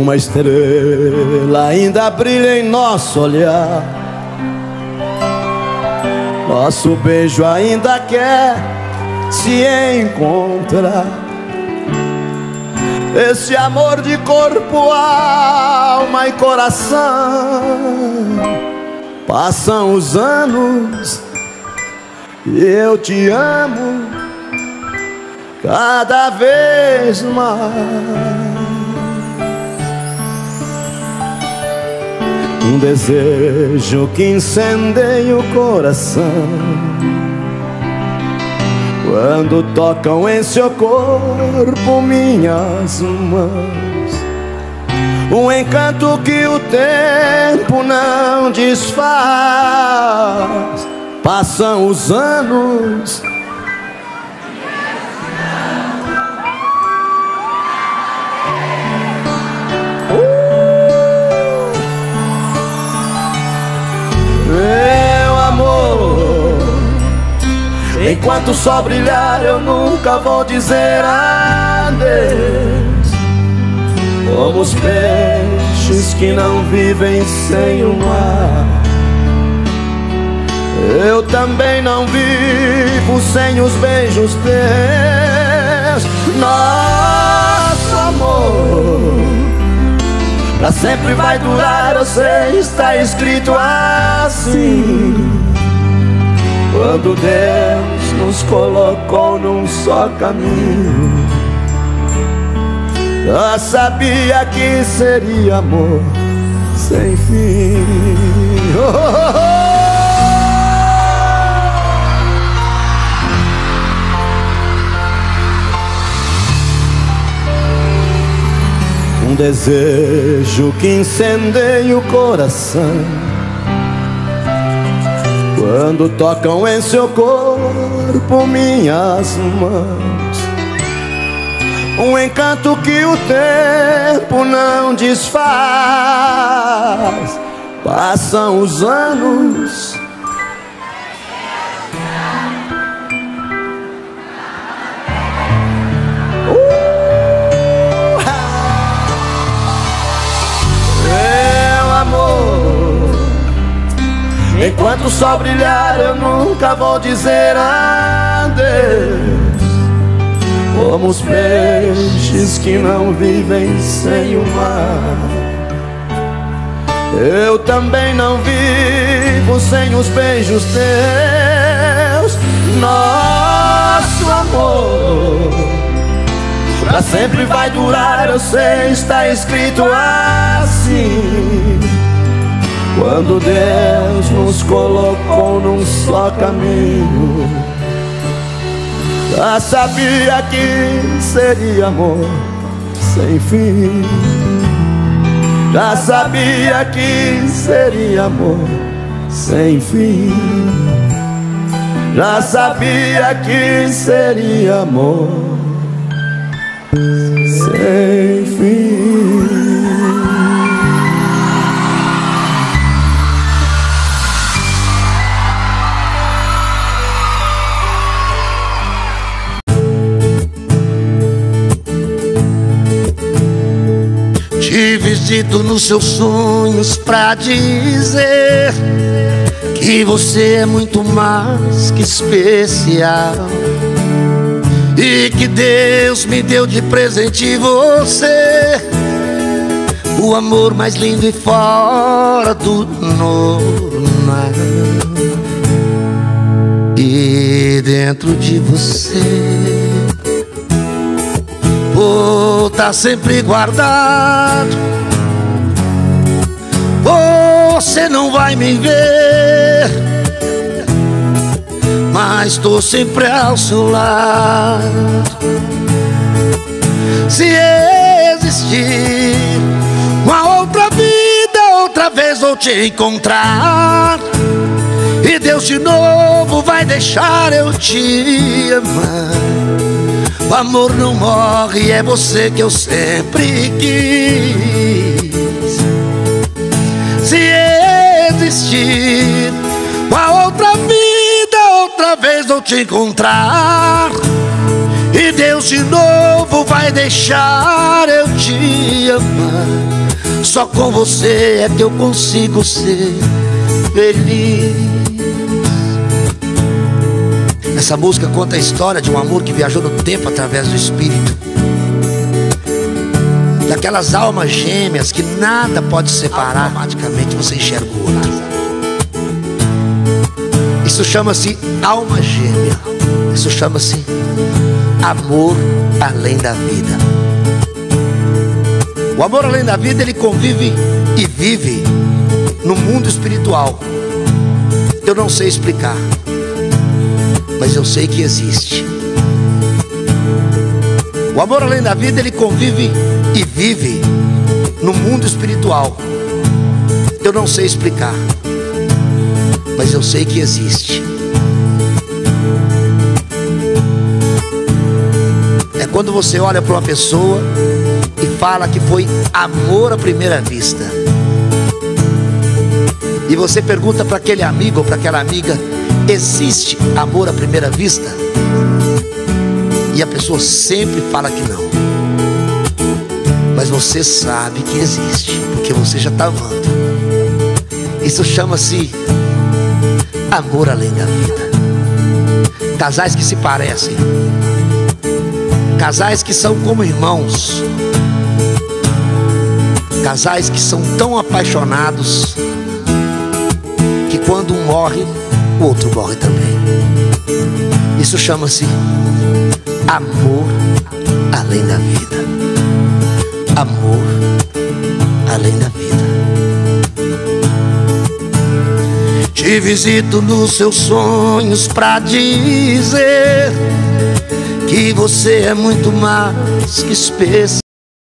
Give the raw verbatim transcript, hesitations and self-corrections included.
uma estrela ainda brilha em nosso olhar. Nosso beijo ainda quer se encontrar. Esse amor de corpo, alma e coração. Passam os anos e eu te amo cada vez mais. Um desejo que incendeia o coração quando tocam em seu corpo minhas mãos. Um encanto que o tempo não desfaz. Passam os anos meu amor, enquanto só brilhar eu nunca vou dizer adeus. Como os peixes que não vivem sem o mar, eu também não vivo sem os beijos teus. Nosso amor pra sempre vai durar, eu sei, está escrito assim. Quando Deus nos colocou num só caminho, eu sabia que seria amor sem fim. Oh, oh, oh. Um desejo que incendeia o coração quando tocam em seu corpo minhas mãos. Um encanto que o tempo não desfaz. Passam os anos enquanto o sol brilhar eu nunca vou dizer adeus. Como os peixes que não vivem sem o mar, eu também não vivo sem os beijos teus. Nosso amor pra sempre vai durar, eu sei, está escrito assim. Quando Deus nos colocou num só caminho, já sabia que seria amor sem fim. Já sabia que seria amor sem fim. Já sabia que seria amor sem fim. Te visito nos seus sonhos pra dizer que você é muito mais que especial e que Deus me deu de presente você, o amor mais lindo e fora do normal. E dentro de você vou tá sempre guardado. Você não vai me ver, mas tô sempre ao seu lado. Se existir uma outra vida, outra vez vou te encontrar, e Deus de novo vai deixar eu te amar. O amor não morre, é você que eu sempre quis. Se existir uma outra vida, outra vez vou te encontrar, e Deus de novo tempo vai deixar eu te amar. Só com você é que eu consigo ser feliz. Essa música conta a história de um amor que viajou no tempo através do Espírito, daquelas almas gêmeas que nada pode separar. Automaticamente você enxerga o outro. Isso chama-se alma gêmea. Isso chama-se amor além da vida. O amor além da vida, ele convive e vive no mundo espiritual. Eu não sei explicar, mas eu sei que existe. O amor além da vida, ele convive e vive no mundo espiritual. Eu não sei explicar, mas eu sei que existe. É quando você olha para uma pessoa e fala que foi amor à primeira vista, e você pergunta para aquele amigo ou para aquela amiga: existe amor à primeira vista? E a pessoa sempre fala que não. Mas você sabe que existe, porque você já está amando. Isso chama-se amor além da vida. Casais que se parecem, casais que são como irmãos, casais que são tão apaixonados que quando um morre, o outro morre também. Isso chama-se amor além da vida. Amor além da vida. Te visito nos seus sonhos pra dizer que você é muito mais que especial.